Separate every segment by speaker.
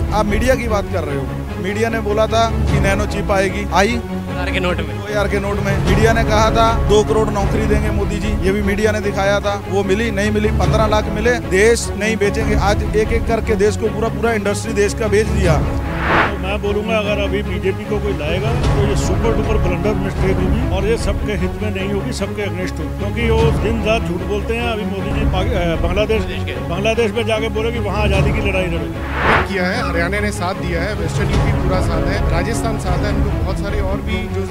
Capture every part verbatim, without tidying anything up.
Speaker 1: आप मीडिया की बात कर रहे हो, मीडिया ने बोला था कि नैनो चिप आएगी, आई
Speaker 2: दो हजार के नोट में
Speaker 1: दो हजार के नोट में। मीडिया ने कहा था दो करोड़ नौकरी देंगे मोदी जी, ये भी मीडिया ने दिखाया था, वो मिली नहीं मिली, पंद्रह लाख मिले। देश नहीं बेचेंगे, आज एक एक करके देश को पूरा पूरा इंडस्ट्री देश का बेच दिया।
Speaker 3: तो मैं बोलूँगा अगर अभी बीजेपी को कोई लाएगा तो ये सुपर डुपर ब्लंडर मिस्टेक होगी और ये सबके हित में नहीं होगी, सबके अगेंस्ट होगी, क्योंकि वो दिन रात झूठ बोलते हैं। अभी मोदी जी बांग्लादेश बांग्लादेश में जाके बोले कि वहाँ आज़ादी की लड़ाई लड़ी
Speaker 4: किया है, हरियाणा ने साथ दिया है, वेस्टर्न यूपी पूरा साथ है, राजस्थान साथ है, हम लोग बहुत सारे और भी जो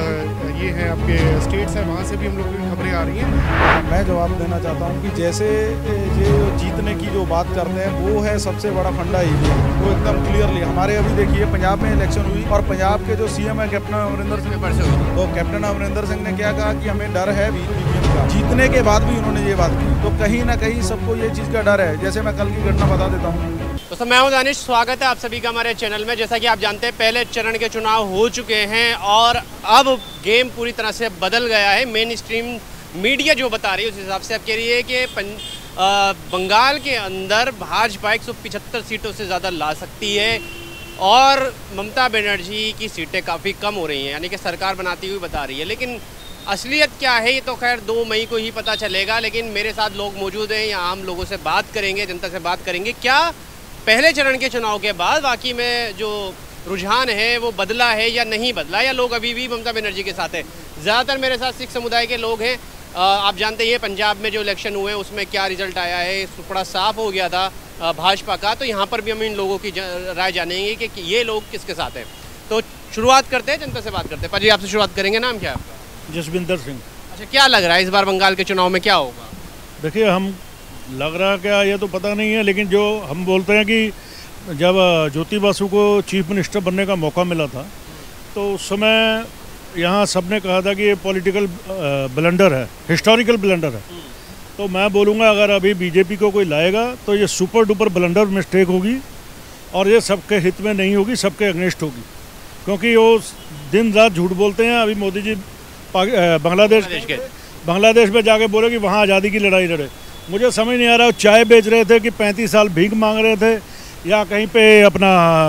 Speaker 4: ये हैं आपके स्टेट्स हैं वहाँ से भी हम लोग की खबरें आ रही हैं।
Speaker 1: मैं जवाब देना चाहता हूँ कि जैसे ये जीतने की जो बात करते हैं वो है सबसे बड़ा फंडा ही है, वो एकदम क्लियरली हमारे अभी देखिए पंजाब में इलेक्शन हुई और पंजाब के जो सीएम है कैप्टन अमरिंदर सिंह परसों, तो कैप्टन अमरिंदर सिंह ने क्या कहा कि हमें डर है बीजेपी का। जीतने के बाद भी उन्होंने ये बात की, तो कहीं ना कहीं सबको ये चीज़ का डर है। जैसे मैं कल की घटना बता देता हूँ।
Speaker 2: दोस्तों मैं हूं दानिश, स्वागत है आप सभी का हमारे चैनल में। जैसा कि आप जानते हैं पहले चरण के चुनाव हो चुके हैं और अब गेम पूरी तरह से बदल गया है। मेन स्ट्रीम मीडिया जो बता रही है उस हिसाब से अब कह रही है कि पं, आ, बंगाल के अंदर भाजपा एक सौ पिछहत्तर सीटों से ज़्यादा ला सकती है और ममता बनर्जी की सीटें काफ़ी कम हो रही हैं, यानी कि सरकार बनाती हुई बता रही है। लेकिन असलियत क्या है ये तो खैर दो मई को ही पता चलेगा। लेकिन मेरे साथ लोग मौजूद हैं, यहाँ हम लोगों से बात करेंगे, जनता से बात करेंगे क्या पहले चरण के चुनाव के बाद वाकई में जो रुझान है वो बदला है या नहीं बदला, या लोग अभी भी ममता बनर्जी के साथ है। ज़्यादातर मेरे साथ सिख समुदाय के लोग हैं। आप जानते हैं पंजाब में जो इलेक्शन हुए उसमें क्या रिजल्ट आया है, बड़ा साफ हो गया था भाजपा का। तो यहाँ पर भी हम इन लोगों की राय जानेंगे कि ये लोग किसके साथ हैं। तो शुरुआत करते हैं, जनता से बात करते हैं। पाजी आपसे शुरुआत करेंगे, नाम क्या है आपका?
Speaker 3: जसविंदर सिंह।
Speaker 2: अच्छा, क्या लग रहा है इस बार बंगाल के चुनाव में क्या होगा?
Speaker 3: देखिए, हम लग रहा क्या ये तो पता नहीं है, लेकिन जो हम बोलते हैं कि जब ज्योति बासु को चीफ मिनिस्टर बनने का मौका मिला था तो उस समय यहाँ सबने कहा था कि ये पॉलिटिकल ब्लंडर है, हिस्टोरिकल ब्लंडर है। तो मैं बोलूँगा अगर अभी बीजेपी को कोई लाएगा तो ये सुपर डुपर ब्लंडर मिस्टेक होगी और ये सबके हित में नहीं होगी, सबके अगेंस्ट होगी, क्योंकि वो दिन रात झूठ बोलते हैं। अभी मोदी जी बांग्लादेश बांग्लादेश में जाके बोले कि वहाँ आज़ादी की लड़ाई लड़े। मुझे समझ नहीं आ रहा, चाय बेच रहे थे कि पैंतीस साल भीख मांग रहे थे या कहीं पे अपना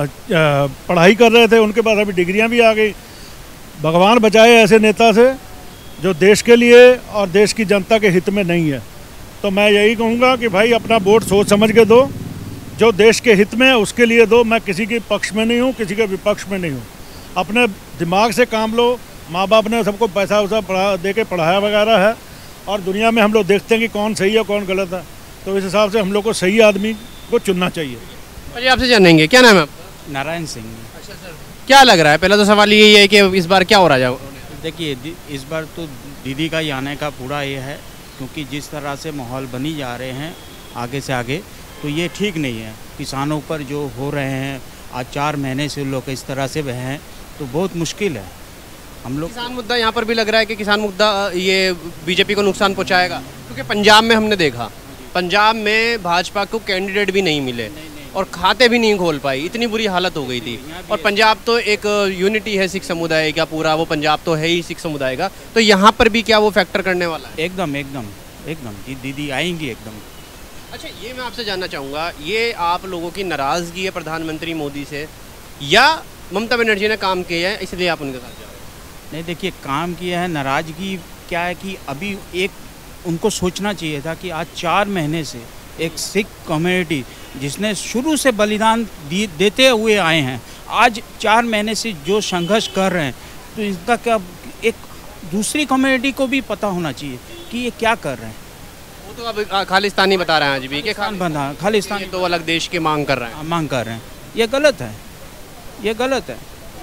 Speaker 3: पढ़ाई कर रहे थे, उनके पास अभी डिग्रियां भी आ गई। भगवान बचाए ऐसे नेता से जो देश के लिए और देश की जनता के हित में नहीं है। तो मैं यही कहूँगा कि भाई अपना वोट सोच समझ के दो, जो देश के हित में है उसके लिए दो। मैं किसी के पक्ष में नहीं हूँ, किसी के विपक्ष में नहीं हूँ। अपने दिमाग से काम लो। माँ बाप ने सबको पैसा वैसा पढ़ा दे के पढ़ाया वगैरह है और दुनिया में हम लोग देखते हैं कि कौन सही है कौन गलत है। तो इस हिसाब से हम लोग को सही आदमी को चुनना चाहिए।
Speaker 2: अरे आपसे जानेंगे, क्या नाम है आपका?
Speaker 5: नारायण सिंह।
Speaker 2: अच्छा सर, क्या लग रहा है? पहला तो सवाल यही है कि इस बार क्या हो रहा है?
Speaker 5: देखिए, इस बार तो दीदी का ही आने का पूरा ये है, क्योंकि जिस तरह से माहौल बनी जा रहे हैं आगे से आगे, तो ये ठीक नहीं है। किसानों पर जो हो रहे हैं आज चार महीने से लोग इस तरह से वह हैं तो बहुत मुश्किल है। हम लोग
Speaker 2: किसान मुद्दा यहाँ पर भी लग रहा है कि किसान मुद्दा ये बीजेपी को नुकसान पहुँचाएगा, क्योंकि पंजाब में हमने देखा, पंजाब में भाजपा को कैंडिडेट भी नहीं मिले और खाते भी नहीं खोल पाई, इतनी बुरी हालत हो गई थी। और पंजाब तो एक यूनिटी है सिख समुदाय का पूरा, वो पंजाब तो है ही सिख समुदाय का। तो यहाँ पर भी क्या वो फैक्टर करने वाला है?
Speaker 5: एकदम एकदम एकदम दी, दीदी आएंगी एकदम।
Speaker 2: अच्छा, ये मैं आपसे जानना चाहूँगा, ये आप लोगों की नाराज़गी है प्रधानमंत्री मोदी से या ममता बनर्जी ने काम किया है इसलिए आप उनके साथ जा रहे हैं?
Speaker 5: नहीं, देखिए, काम किया है। नाराज़गी क्या है कि अभी एक उनको सोचना चाहिए था कि आज चार महीने से एक सिख कम्युनिटी जिसने शुरू से बलिदान देते हुए आए हैं, आज चार महीने से जो संघर्ष कर रहे हैं, तो इसका क्या एक दूसरी कम्युनिटी को भी पता होना चाहिए कि ये क्या कर रहे हैं।
Speaker 2: वो तो अब खालिस्तानी बता रहे हैं आज भी कि
Speaker 5: बंधा खालिस्तानी
Speaker 2: तो अलग देश की मांग कर रहे हैं
Speaker 5: मांग कर रहे हैं ये गलत है, ये गलत है।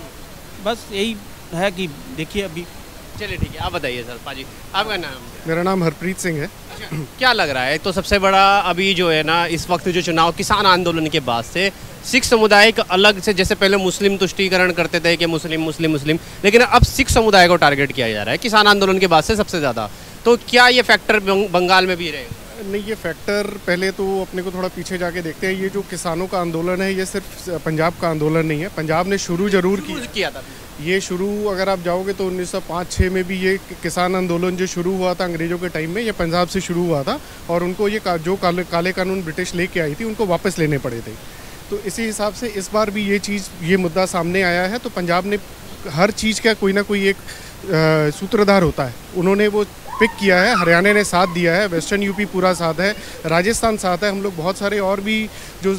Speaker 5: बस यही है कि देखिए अभी।
Speaker 2: चलिए ठीक है, आप बताइए सर। पाजी आपका नाम?
Speaker 4: मेरा नाम हरप्रीत सिंह है।
Speaker 2: अच्छा, क्या लग रहा है? तो सबसे बड़ा अभी जो है ना इस वक्त जो चुनाव किसान आंदोलन के बाद से सिख समुदाय का अलग से, जैसे पहले मुस्लिम तुष्टीकरण करते थे कि मुस्लिम मुस्लिम मुस्लिम, लेकिन अब सिख समुदाय को टारगेट किया जा रहा है किसान आंदोलन के बाद से सबसे ज़्यादा। तो क्या ये फैक्टर बंगाल में भी रहेगा?
Speaker 4: नहीं, ये फैक्टर पहले तो अपने को थोड़ा पीछे जाके देखते हैं। ये जो किसानों का आंदोलन है ये सिर्फ पंजाब का आंदोलन नहीं है। पंजाब ने शुरू जरूर किया था। ये शुरू अगर आप जाओगे तो उन्नीस सौ पाँच छः में भी ये किसान आंदोलन जो शुरू हुआ था अंग्रेज़ों के टाइम में, ये पंजाब से शुरू हुआ था और उनको ये जो काले काले कानून ब्रिटिश लेके आई थी उनको वापस लेने पड़े थे। तो इसी हिसाब से इस बार भी ये चीज़ ये मुद्दा सामने आया है। तो पंजाब ने हर चीज़ का कोई ना कोई एक सूत्रधार होता है, उन्होंने वो पिक किया है। हरियाणा ने साथ दिया है, वेस्टर्न यूपी पूरा साथ है, राजस्थान साथ है, हम लोग बहुत सारे और भी जो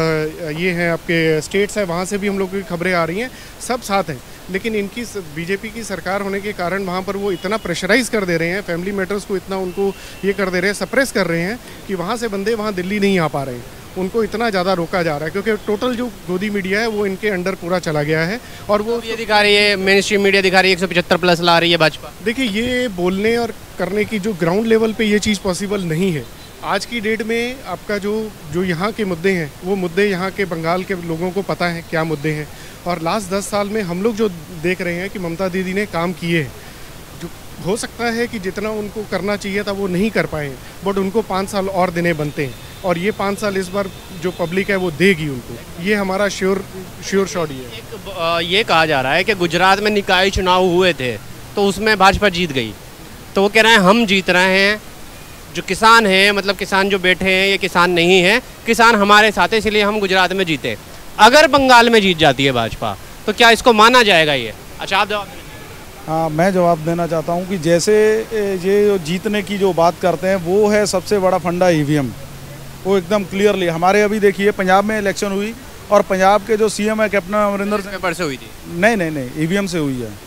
Speaker 4: ये हैं आपके स्टेट्स हैं वहाँ से भी हम लोग की खबरें आ रही हैं, सब साथ हैं। लेकिन इनकी बीजेपी की सरकार होने के कारण वहाँ पर वो इतना प्रेशराइज़ कर दे रहे हैं, फैमिली मैटर्स को इतना उनको ये कर दे रहे हैं, सप्रेस कर रहे हैं कि वहाँ से बंदे वहाँ दिल्ली नहीं आ पा रहे हैं। उनको इतना ज़्यादा रोका जा रहा है क्योंकि टोटल जो गोदी मीडिया है वो इनके अंडर पूरा चला गया है। और वो
Speaker 2: ये दिखा रही है, मेन स्ट्रीम मीडिया दिखा रही है एक सौ पचहत्तर प्लस ला रही है भाजपा।
Speaker 4: देखिए, ये बोलने और करने की जो ग्राउंड लेवल पे ये चीज़ पॉसिबल नहीं है। आज की डेट में आपका जो जो यहाँ के मुद्दे हैं वो मुद्दे यहाँ के बंगाल के लोगों को पता है क्या मुद्दे हैं। और लास्ट दस साल में हम लोग जो देख रहे हैं कि ममता दीदी ने काम किए हैं, जो हो सकता है कि जितना उनको करना चाहिए था वो नहीं कर पाए, बट उनको पाँच साल और देने बनते हैं और ये पाँच साल इस बार जो पब्लिक है वो देगी उनको। ये हमारा श्योर श्योर शॉट ही है।
Speaker 2: एक ये कहा जा रहा है कि गुजरात में निकाय चुनाव हुए थे तो उसमें भाजपा जीत गई, तो वो कह रहे हैं हम जीत रहे हैं, जो किसान हैं, मतलब किसान जो बैठे हैं ये किसान नहीं है, किसान हमारे साथ है इसलिए हम गुजरात में जीते। अगर बंगाल में जीत जाती है भाजपा तो क्या इसको माना जाएगा ये? अच्छा, आप जवाब।
Speaker 1: हाँ, मैं जवाब देना चाहता हूँ कि जैसे ये जीतने की जो बात करते हैं वो है सबसे बड़ा फंडा ईवीएम, वो एकदम क्लियरली हमारे अभी देखिए पंजाब में इलेक्शन हुई और पंजाब के जो सीएम है कैप्टन अमरिंदर सिंह
Speaker 2: पेपर से हुई थी।
Speaker 1: नहीं नहीं नहीं ईवीएम से हुई है।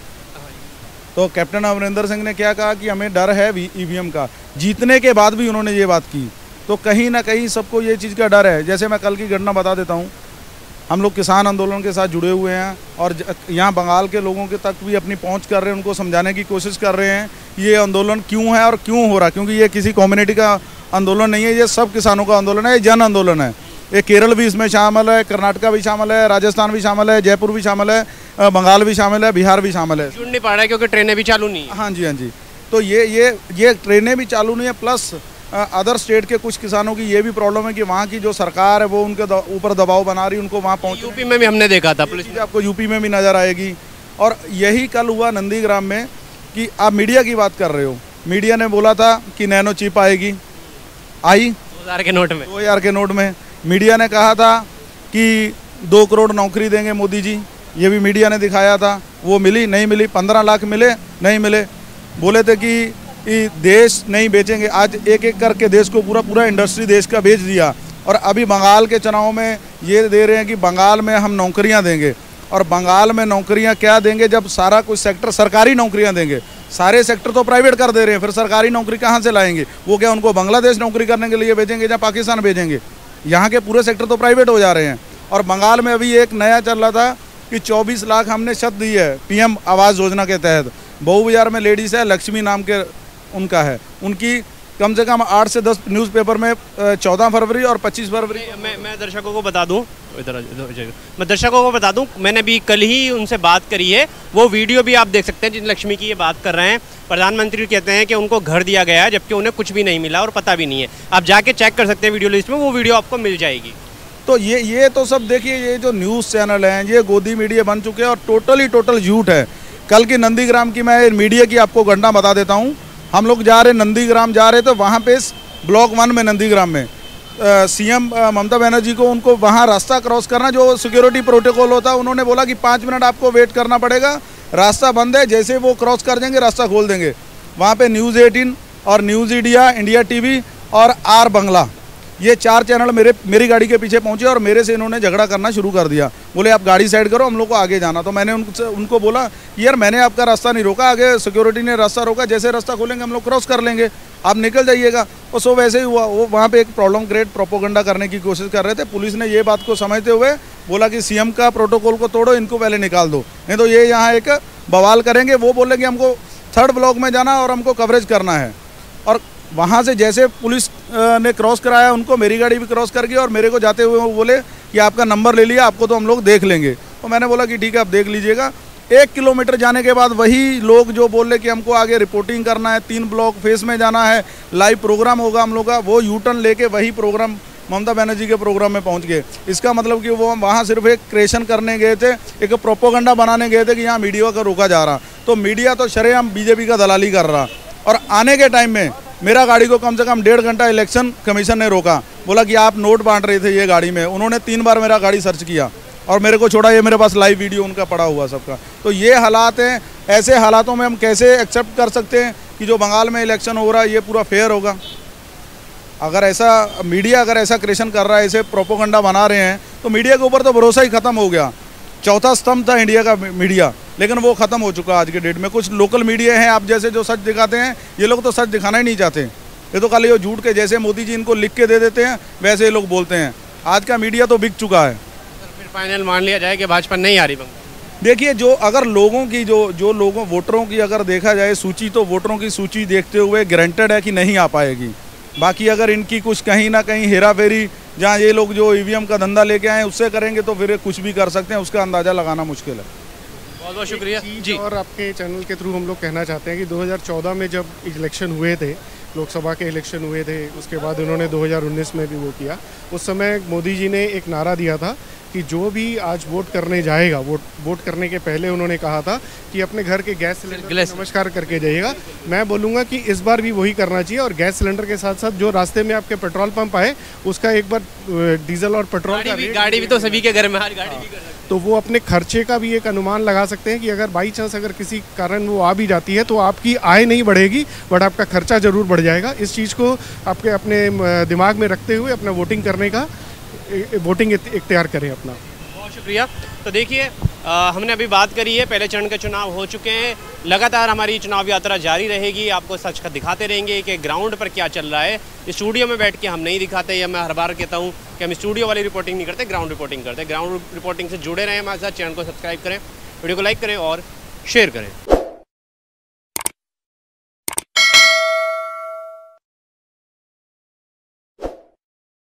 Speaker 1: तो कैप्टन अमरिंदर सिंह ने क्या कहा कि हमें डर है ईवीएम का, जीतने के बाद भी उन्होंने ये बात की। तो कहीं ना कहीं सबको ये चीज़ का डर है। जैसे मैं कल की घटना बता देता हूँ, हम लोग किसान आंदोलन के साथ जुड़े हुए हैं और यहाँ बंगाल के लोगों के तक भी अपनी पहुँच कर रहे हैं, उनको समझाने की कोशिश कर रहे हैं ये आंदोलन क्यों है और क्यों हो रहा है। क्योंकि ये किसी कम्युनिटी का आंदोलन नहीं है, ये सब किसानों का आंदोलन है, ये जन आंदोलन है। ये केरल भी इसमें शामिल है, कर्नाटका भी शामिल है, राजस्थान भी शामिल है, जयपुर भी शामिल है, बंगाल भी शामिल है, बिहार भी शामिल है।
Speaker 2: जुड़ नहीं पा रहा है क्योंकि ट्रेनें भी चालू नहीं है।
Speaker 1: हाँ जी, हाँ जी। तो ये ये ये ट्रेनें भी चालू नहीं है, प्लस अदर स्टेट के कुछ किसानों की ये भी प्रॉब्लम है कि वहाँ की जो सरकार है वो उनके ऊपर दबाव बना रही है, उनको वहाँ पहुँच।
Speaker 2: यूपी में भी हमने देखा था, पुलिस
Speaker 1: आपको यूपी में भी नज़र आएगी। और यही कल हुआ नंदीग्राम में कि आप मीडिया की बात कर रहे हो, मीडिया ने बोला था कि नैनो चिप आएगी, आई
Speaker 2: दो हज़ार के नोट में
Speaker 1: दो हज़ार के नोट में। मीडिया ने कहा था कि दो करोड़ नौकरी देंगे मोदी जी, ये भी मीडिया ने दिखाया था, वो मिली नहीं मिली। पंद्रह लाख मिले नहीं मिले। बोले थे कि देश नहीं बेचेंगे, आज एक एक करके देश को पूरा पूरा इंडस्ट्री देश का बेच दिया। और अभी बंगाल के चुनाव में ये दे रहे हैं कि बंगाल में हम नौकरियां देंगे। और बंगाल में नौकरियां क्या देंगे जब सारा कुछ सेक्टर सरकारी नौकरियां देंगे, सारे सेक्टर तो प्राइवेट कर दे रहे हैं, फिर सरकारी नौकरी कहाँ से लाएंगे? वो क्या उनको बांग्लादेश नौकरी करने के लिए भेजेंगे या पाकिस्तान भेजेंगे? यहाँ के पूरे सेक्टर तो प्राइवेट हो जा रहे हैं। और बंगाल में अभी एक नया चल रहा था कि चौबीस लाख हमने शत दी है पीएम आवास योजना के तहत। बहू बाजार में लेडीज़ है, लक्ष्मी नाम के उनका है, उनकी कम से कम आठ से दस न्यूज़पेपर में चौदह फरवरी और पच्चीस फरवरी।
Speaker 2: मैं मैं दर्शकों को बता दूं, इधर मैं दर्शकों को बता दूं, मैंने भी कल ही उनसे बात करी है, वो वीडियो भी आप देख सकते हैं जिन लक्ष्मी की ये बात कर रहे हैं। प्रधानमंत्री कहते हैं कि उनको घर दिया गया है जबकि उन्हें कुछ भी नहीं मिला और पता भी नहीं है। आप जाके चेक कर सकते हैं वीडियो लिस्ट में, वो वीडियो आपको मिल जाएगी।
Speaker 1: तो ये ये तो सब देखिए, ये जो न्यूज़ चैनल हैं ये गोदी मीडिया बन चुके हैं और टोटली टोटल झूठ है। कल की नंदीग्राम की मैं मीडिया की आपको घटना बता देता हूँ। हम लोग जा रहे नंदीग्राम जा रहे तो वहाँ पे ब्लॉक वन में नंदीग्राम में सीएम ममता बनर्जी को उनको वहाँ रास्ता क्रॉस करना, जो सिक्योरिटी प्रोटोकॉल होता है, उन्होंने बोला कि पाँच मिनट आपको वेट करना पड़ेगा, रास्ता बंद है, जैसे वो क्रॉस कर देंगे रास्ता खोल देंगे। वहाँ पे न्यूज़ एटीन और न्यूज़ इंडिया, इंडिया टीवी और आर बंगला, ये चार चैनल मेरे मेरी गाड़ी के पीछे पहुंचे और मेरे से इन्होंने झगड़ा करना शुरू कर दिया। बोले आप गाड़ी साइड करो, हम लोग को आगे जाना। तो मैंने उनसे उनको बोला यार मैंने आपका रास्ता नहीं रोका, आगे सिक्योरिटी ने रास्ता रोका, जैसे रास्ता खोलेंगे हम लोग क्रॉस कर लेंगे, आप निकल जाइएगा। और सो वैसे ही हुआ। वो वहाँ पे एक प्रॉब्लम क्रिएट प्रोपोगंडा करने की कोशिश कर रहे थे। पुलिस ने ये बात को समझते हुए बोला कि सीएम का प्रोटोकॉल को तोड़ो, इनको पहले निकाल दो, नहीं तो ये यहाँ एक बवाल करेंगे। वो बोले कि हमको थर्ड ब्लॉक में जाना और हमको कवरेज करना है। और वहाँ से जैसे पुलिस ने क्रॉस कराया, उनको मेरी गाड़ी भी क्रॉस कर गई और मेरे को जाते हुए वो बोले कि आपका नंबर ले लिया, आपको तो हम लोग देख लेंगे। तो मैंने बोला कि ठीक है आप देख लीजिएगा। एक किलोमीटर जाने के बाद वही लोग जो बोल रहे कि हमको आगे रिपोर्टिंग करना है, तीन ब्लॉक फेस में जाना है, लाइव प्रोग्राम होगा हम लोग का, वो यू टर्न लेके वही प्रोग्राम ममता बनर्जी के प्रोग्राम में पहुंच गए। इसका मतलब कि वो वहाँ सिर्फ एक क्रिएशन करने गए थे, एक प्रोपोगंडा बनाने गए थे कि यहाँ मीडिया का रोका जा रहा। तो मीडिया तो शरेआम बीजेपी का दलाली कर रहा। और आने के टाइम में मेरा गाड़ी को कम से कम डेढ़ घंटा इलेक्शन कमीशन ने रोका। बोला कि आप नोट बांट रहे थे ये गाड़ी में, उन्होंने तीन बार मेरा गाड़ी सर्च किया और मेरे को छोड़ा। ये मेरे पास लाइव वीडियो उनका पड़ा हुआ सबका। तो ये हालात हैं, ऐसे हालातों में हम कैसे एक्सेप्ट कर सकते हैं कि जो बंगाल में इलेक्शन हो रहा है ये पूरा फेयर होगा? अगर ऐसा मीडिया अगर ऐसा क्रिएशन कर रहा है, ऐसे प्रोपोगंडा बना रहे हैं, तो मीडिया के ऊपर तो भरोसा ही खत्म हो गया। चौथा स्तंभ था इंडिया का मीडिया, लेकिन वो खत्म हो चुका आज के डेट में। कुछ लोकल मीडिया हैं आप जैसे जो सच दिखाते हैं, ये लोग तो सच दिखाना ही नहीं चाहते। ये तो खाली वो झूठ के, जैसे मोदी जी इनको लिख के दे देते हैं वैसे ये लोग बोलते हैं। आज का मीडिया तो बिक चुका है।
Speaker 2: फिर फाइनल मान लिया जाए कि भाजपा नहीं आ रही बंगाल?
Speaker 1: देखिए, जो अगर लोगों की जो जो लोगों वोटरों की अगर देखा जाए सूची, तो वोटरों की सूची देखते हुए गारंटेड है कि नहीं आ पाएगी। बाकी अगर इनकी कुछ कहीं ना कहीं हेरा फेरी, जहाँ ये लोग जो ईवीएम का धंधा लेके आए उससे करेंगे, तो फिर कुछ भी कर सकते हैं, उसका अंदाज़ा लगाना मुश्किल है।
Speaker 2: बहुत बहुत शुक्रिया जी।
Speaker 4: और आपके चैनल के थ्रू हम लोग कहना चाहते हैं कि दो हज़ार चौदह में जब इलेक्शन हुए थे, लोकसभा के इलेक्शन हुए थे, उसके बाद उन्होंने दो हज़ार उन्नीस में भी वो किया। उस समय मोदी जी ने एक नारा दिया था कि जो भी आज वोट करने जाएगा, वोट वोट करने के पहले उन्होंने कहा था कि अपने घर के गैस सिलेंडर को नमस्कार करके जाइएगा। मैं बोलूँगा कि इस बार भी वही करना चाहिए, और गैस सिलेंडर के साथ साथ जो रास्ते में आपके पेट्रोल पंप आए उसका एक बार डीजल और पेट्रोल
Speaker 2: गाड़ी
Speaker 4: का
Speaker 2: भी,
Speaker 4: रेट
Speaker 2: गाड़ी भी तो सभी के घर में हर गाड़ी भी कर सकते हैं।
Speaker 4: तो वो अपने खर्चे का भी एक अनुमान लगा सकते हैं कि अगर बाई चांस अगर किसी कारण वो आ भी जाती है तो आपकी आय नहीं बढ़ेगी, बट आपका खर्चा जरूर बढ़ जाएगा। इस चीज़ को आपके अपने दिमाग में रखते हुए अपना वोटिंग करने का वोटिंग इख्तियार करें अपना।
Speaker 2: बहुत शुक्रिया। तो देखिए, हमने अभी बात करी है, पहले चरण के चुनाव हो चुके हैं, लगातार हमारी चुनाव यात्रा जारी रहेगी। आपको सच का दिखाते रहेंगे कि ग्राउंड पर क्या चल रहा है। स्टूडियो में बैठ के हम नहीं दिखाते, या मैं हर बार कहता हूँ कि हम स्टूडियो वाली रिपोर्टिंग नहीं करते, ग्राउंड रिपोर्टिंग करते। ग्राउंड रिपोर्टिंग से जुड़े रहें हमारे साथ, चैनल को सब्सक्राइब करें, वीडियो को लाइक करें और शेयर करें।